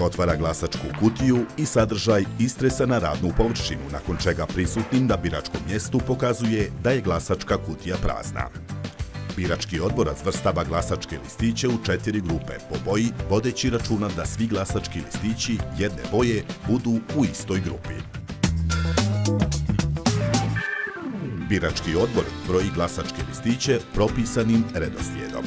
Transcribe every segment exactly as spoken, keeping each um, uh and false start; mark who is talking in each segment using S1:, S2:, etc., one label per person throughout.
S1: otvara glasačku kutiju i sadržaj istresa na radnu površinu, nakon čega prisutnim na biračkom mjestu pokazuje da je glasačka kutija prazna. Birački odbor razvrstava glasačke listiće u četiri grupe po boji, vodeći računa da svi glasački listići jedne boje budu u istoj grupi. Birački odbor broji glasačke listiće propisanim redoslijedom.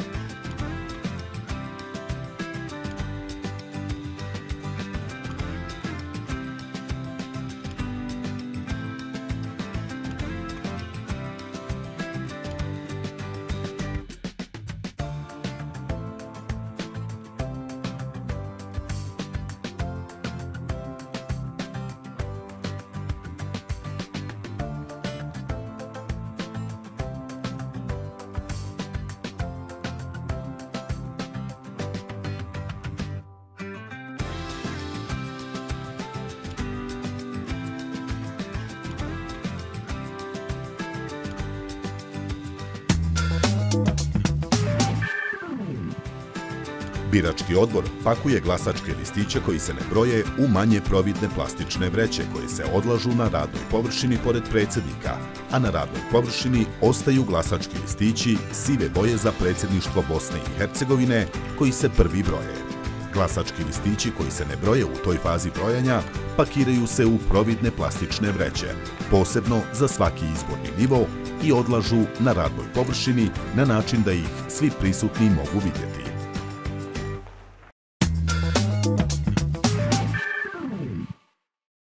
S1: Birački odbor pakuje glasačke listiće koji se ne broje u manje providne plastične vreće koje se odlažu na radnoj površini pored predsjednika, a na radnoj površini ostaju glasački listići sive boje za predsjedništvo Bosne i Hercegovine koji se prvi broje. Glasački listići koji se ne broje u toj fazi brojanja pakiraju se u providne plastične vreće, posebno za svaki izborni nivo, i odlažu na radnoj površini na način da ih svi prisutni mogu vidjeti.